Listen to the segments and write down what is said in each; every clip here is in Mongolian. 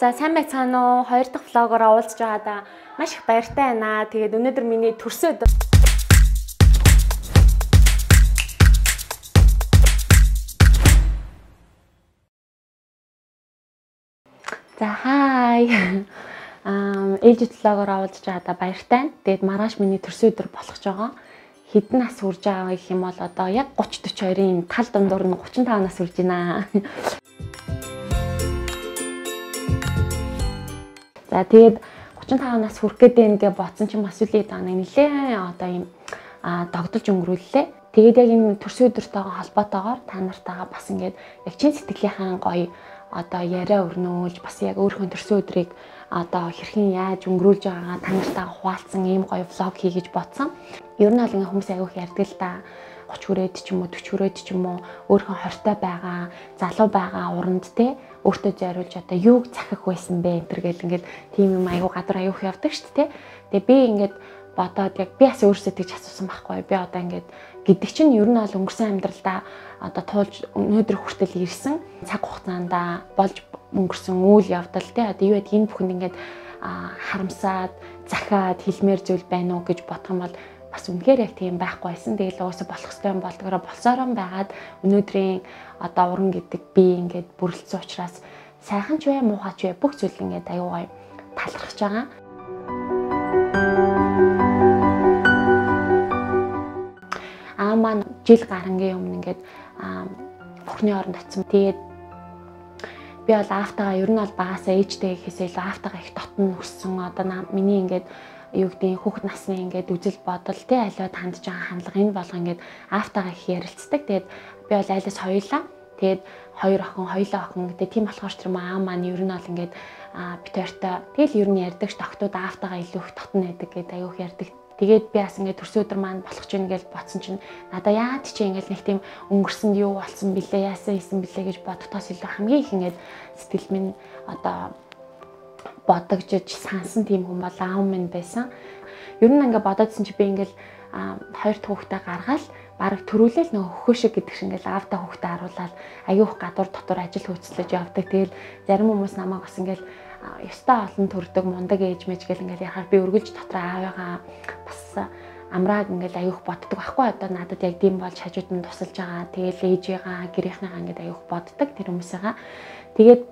За сайн байцгаана уу? Хоёр дахь влогоор уулзж байгаадаа маш их баяртай байна. Тэгээд өнөөдөр миний төрсөн өдөр. За хай. Ээлжид влогоор уулзж байгаадаа баяртай. Тэгээд маргааш миний төрсөн өдөр болох ч байгаа. Хэдэн нас хүрж байгаа гэх юм бол одоо яг 30-42-ын тал дундуур нь 35 нас хүрж байна. За тэгээд 35 нас хүрэх гээд ингээ бодсон чинь бас үлээд байгаа нэлээ одоо юм догдолж өнгөрүүллээ. Тэгээд яг энэ төрсөн өдөртойгоо холбоотойгоор та нартайгаа бас ингээд яг чин сэтгэлийнхэн гоё одоо яриа өрнүүлж бас яг өөрийнхөө төрсөн өдрийг одоо хэрхэн яаж өнгөрүүлж байгаагаа та нартайгаа хуваалцсан ийм гоё влог хий гэж бодсон. Ер нь бол ингээ хүмүүс аяг их ярьдаг л да. 30 хүрээд ч юм уу 40 хүрээд ч юм уу өөрийнхөө хортой байгаа, залуу байгаа уранд те өөртөө зориулж одоо юуг захих байсан бэ энэ гэл ингээд тийм юм аягүй гадар аяух явдаг шүү дээ. Тэгээ би ингээд бодоод яг би бас өөрөөсөө тэгж асуусан байхгүй. Би одоо ингээд гэдэгт чинь ер нь бол өнгөрсөн амьдралдаа одоо туулж өнөөдөр хүртэл ирсэн цаг хугацаанд болж өнгөрсөн үйл явдал те одоо юу гэдэг энэ бүхэнд ингээд харамсаад захиад хэлмээр зүйл байна уу гэж бодох юм бол бас үнэхээр яг тийм байхгүй байсан. Тэгэл угаасаа болох ёстой юм болдгороо болсоор нь байгаад өнөөдрийн одоо уран гэдэг би ингээд бүрэлдсэн учраас сайхан ч вэ муухай ч вэ бүх зүйл ингээд аюу гай талархаж байгаа. Маань жил гарангийн өмнө ингээд бүхний оронд очсон. Тэгээд би бол аавтайгаа ер нь бол багасаа ээжтэй гэхээсээ илүү аавтайгаа их дотн өссөн. Одоо миний ингээд юу гэдэг хүүхэд насны ингээд үзэл бодол тий аливаа хандж байгаа хандлага энэ болго ингээд аавтайгаа их ярилцдаг. Тэгээд би бол айлаас хоёулаа. Тэгээд хоёр охин, хоёулаа охин гэдэг тийм болохоор ч юм аа маань ер нь бол ингээд бит хоёртоо тэгэл ер нь ярьдаг ш тогтууд аавтайгаа илүү их дотн байдаг гэдэг аюух ярьдаг. Тэгээд би бас ингээд төрсөн өдөр маань болох ч юм гэж бодсон чинь надаа яад чи ингээд нэг тийм өнгөрсөнд юу болсон бэлээ яасан хийсэн бэлээ гэж боддоос илүү хамгийн их ингээд сэтгэл минь одоо бодогжж сансан тийм хүн бол аав минь байсан. Ер нь ингээд бодоодсэн чи би ингээд хоёр дахь хүүхдээ гаргаад бараг төрүүлээл нөгөө хөхөөшөг гэдэг шиг ингээд аавтаа хүүхдээ харуулаад аюух гадуур дотор ажил хөөцлөж явдаг. Тэгэл зарим хүмүүс намайг бас ингээд ёстой олон төрдөг мундаг ээж мэж гэл ингээд яхаар би өргөлж дотор аавыгаа бас амрааг ингээд аюух боддог байхгүй одоо надад яг тийм болж хажууд нь тусалж байгаа. Тэгэл ээжийгаа гэрийнхнийгаа ингээд аюух боддог тэр хүмүүсээгаа. Тэгээд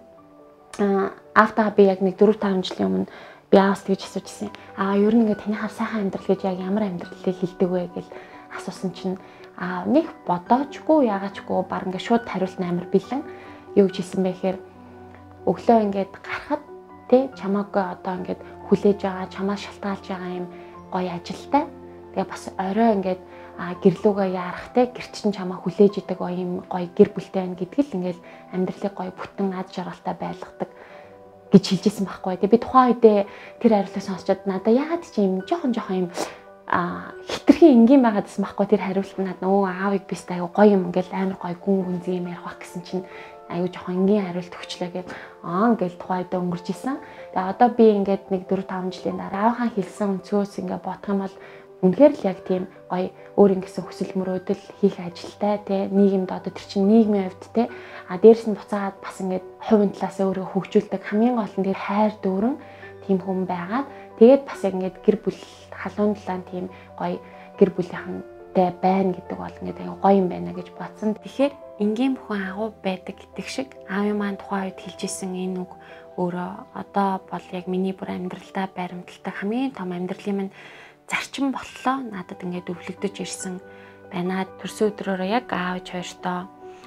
аавтайгаа би яг нэг 4-5 жилийн өмнө би аавс гэж асууж ирсэн. Ер нь ингээд танихаар сайхан амьдрал гэж яг ямар амьдралыг хэлдэг вэ гэж асуусан чинь нэг бодоочгүй яагаачгүй баг ингээд шууд хариулт амар бэлэн юу гэж хэлсэн бэ гэхээр өглөө ингээд гарахад тий чамааг одоо ингээд хүлээж байгаа чамаа шалтгаалж байгаа юм гоё ажилтай. Тэгээ бас орой ингээд гэрлүүгээ яарах те гэрч чинь чамаа хүлээж идэг юм гоё гэр бүлтэй байна гэдг л ингээд амьдралыг гоё бүтэн аз жаргалтай байлгадаг гэж хэлжсэн байхгүй. Тэгээ би тухайн үедээ тэр хариултыг сонсчод надаа яагаад чи юм жоохон юм хитрхийн энгийн байгаад байсан байхгүй. Тэр хариулт надад өө аавыг бистэ аюу гоё юм ингээд амар гоё гүн гүнзгий юм ярих бах гэсэн чинь аюу жоохон энгийн хариулт өгчлээ гэд ингээл тухайн үедээ өнгөрч исэн. Тэгээ одоо би ингээд нэг 4-5 жилийн дараа аавынхаа хэлсэн өнцгөөс ингээд бодох юм бол үнэхээр л яг тийм гоё өөрийн гэсэн хүсэл мөрөөдөл хийх ажилтай тий нийгэмд одоо тэр чинь нийгмийн хувьд тий дээрс нь буцаагаад бас ингээд хувийн талаас өөрийгөө хөгжүүлдэг хамгийн гол нь тэр хайр дүүрэн тийм хүн байгаад тэгээд бас яг ингээд гэр бүл халуун талаан тийм гоё гэр бүлийнхэнтэй байна гэдэг бол ингээд аюу гоё юм байна гэж бодсон. Тэгэхээр энгийн бүхэн агуу байдаг гэдэг шиг аавын маань тухайн үед хэлжсэн энэ үг өөрөө одоо бол яг миний бүр амьдралдаа баримталтай хамгийн том амьдралын минь зарчим боллоо надад ингээд өвлөгдөж ирсэн байна. Төрсөн өдрөөрөө яг аавч хоёртоо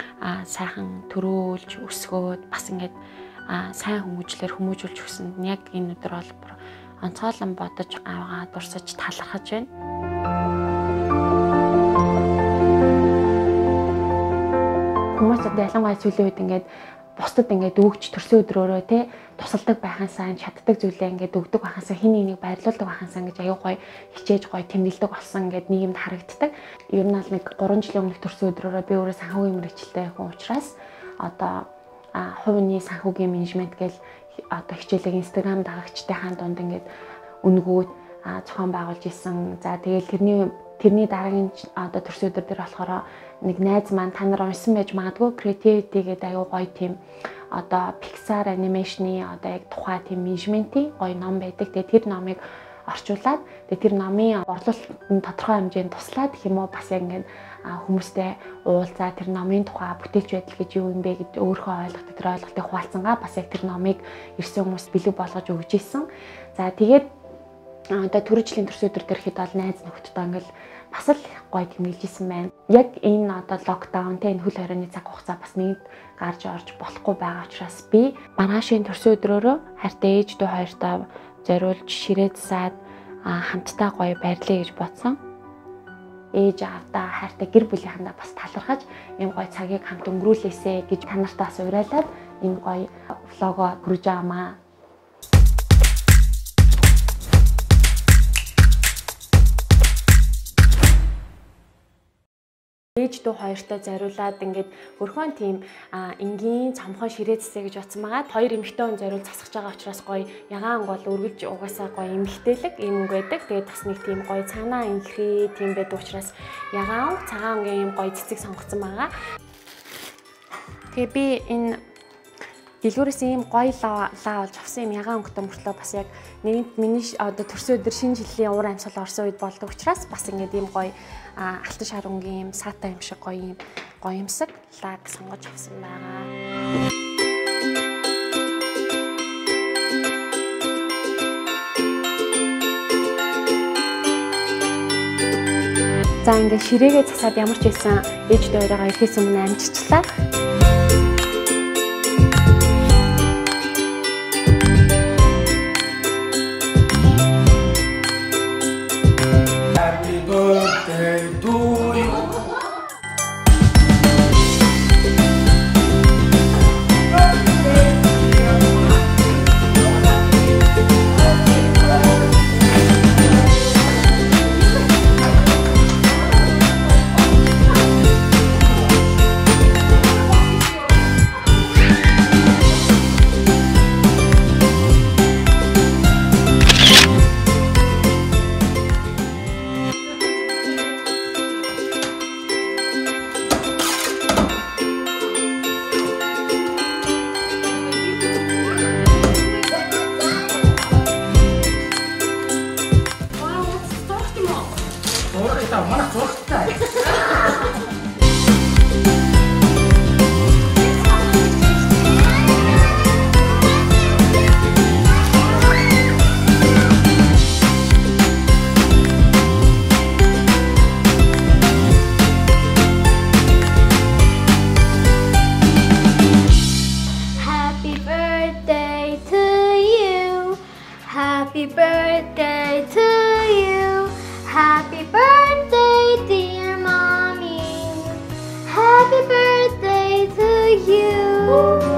сайхан төрүүлж өсгөөд бас ингээд сайн хүмүүжүүлж өгсөн. Яг энэ өдөр бол онцгойлон бодож аавгаа дурсаж талархаж байна. Хүмүүс одоо ялангуяа сүүлийн үед ингээд бусдад ингээд өгч төрсөн өдрөөрөө те тусалдаг байхансаа чаддаг зүйлээ ингээд өгдөг байхансаа хин нэг баярлуулдаг байхансаа гэж аюу гоё хичээж гоё тэмдэглэдэг болсон ингээд нийгэмд харагддаг. Ер нь аль нэг 3 жилийн өмнөх төрсөн өдрөөрөө би өөрөө санхүүгийн мэргэжилтэй хүн учраас одоо хувийн санхүүгийн менежмент гэж одоо хичээлээ Instagram дагагчдынхаа дунд ингээд үнгүүд зохион байгуулж исэн. За тэгэл тэрний дараагийн одоо төрсөн өдөр дээр болохоор нэг найз маань та нар уншсан байж магадгүй creativity гэдэг аюу гоё тийм одоо Pixar анимашны одоо яг тухай тийм менежментийн гоё ном байдаг. Тэгээд тэр номыг орчуулад тэгээд тэр номын орлуулалт нь тодорхой хэмжээнд туслаад гэх юм уу бас яг ингээд хүмүүстэй уулзаа тэр номын тухай бүтээлч байдал гэж юу юм бэ гэж өөрөө ойлгохтой тэр ойлголтыг хуваалцсангаа бас яг тэр номыг ирсэн хүмүүс бэлэг болгож өгч ийсэн. За тэгээд одоо түрүү жилийн төрсөн өдөр төрхэд бол найз нөхдөдөө ингээл бас л гоё тэмдэглэжсэн байна. Яг энэ одоо локдаун тэ энэ хөл хорионы цаг хугацаа бас нэг гарч орж болохгүй байгаа учраас би маргаашийн төрсөн өдрөөрөө хайртай ээж дүү хоёртоо зориулж ширээ засаад хамтдаа гоё баярлая гэж бодсон. Ээж аавдаа хайртай гэр бүлийнхандаа бас талархаж ийм гоё цагийг хамт өнгөрүүлээсэ гэж та нартаа бас уриалаад энэ гоё влогоо хүргэж байгаамаа. Ээж дүү хоёртоо зориулаад ингээд хөрхөн тийм энгийн цомхон ширээ засъя гэж бодсон байгаа. Хоёр эмэгтэй хүн зориул засах байгаа учраас гоё ягаан гол үргэлж угаасаа гоё эмэгтэйлэг юм байдаг. Тэгээд бас нэг тийм гоё цаанаа инхрээ тийм байдаг учраас ягаан цагаан өнгийн юм гоё цэцэг сонгоцсон байгаа. Тэгээ би энэ дэлгүүрээс ийм гоё лаа болж авсан юм ягаан өнгөтэй мөртлөө бас яг миний одоо төрсөн өдөр шинэ жилийн уур амьсгал орсон үед болдог учраас бас ингээд ийм гоё алтан шар өнгийн юм саатай юм шиг гоё юмсаг лаг сонгож авсан байгаа. За ингээд ширээгээ засаад ямар ч байсан ээж дүүрээ ирэхээс өмнө амжичлаа. Happy birthday to you. Happy birthday, dear mommy. Happy birthday to you.